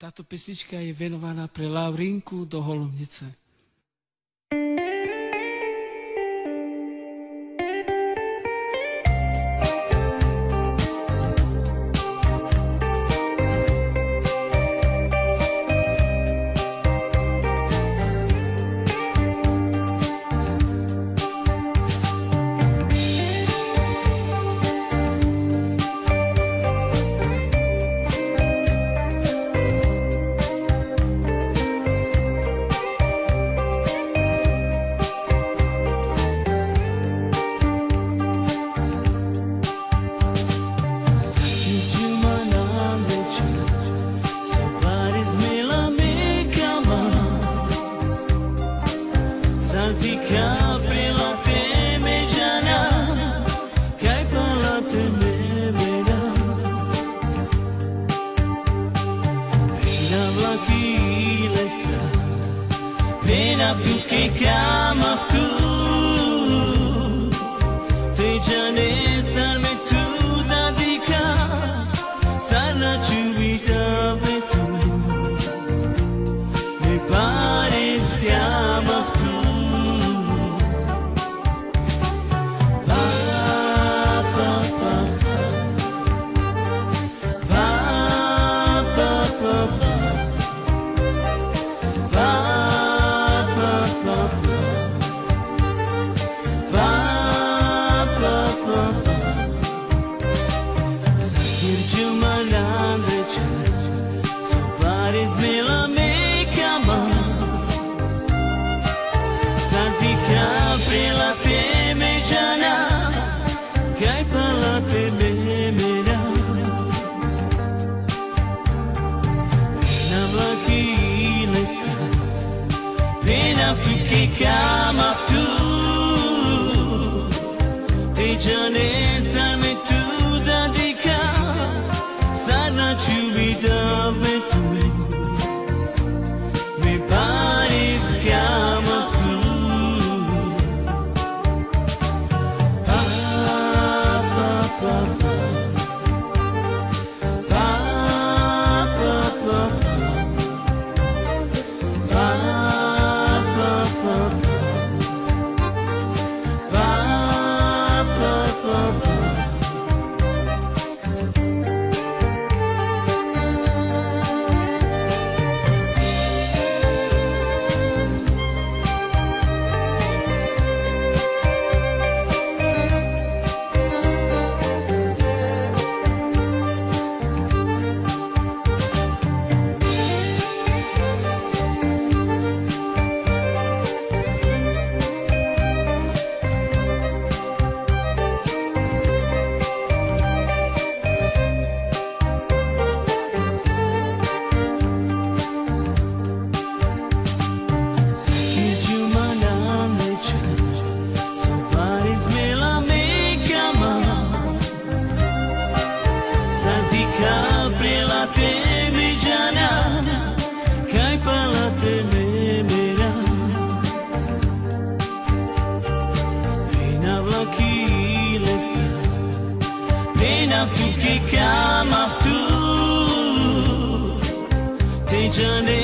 Táto pesnička je venovaná pre Laurinku do Holomnice. Pena tu che chiama tu, te già ne salve tu da dica, sarà ciubita per tu, mi pare schiama tu. Pa, pa, pa, pa, pa, pa, pa. Tu che chiama tu, te già ne salve tu da dica, sarà ciubita per tu, mi pare schiama tu. Pa, pa, pa, pa, pa, pa, pa, pa. Tu che chiama tu, te già ne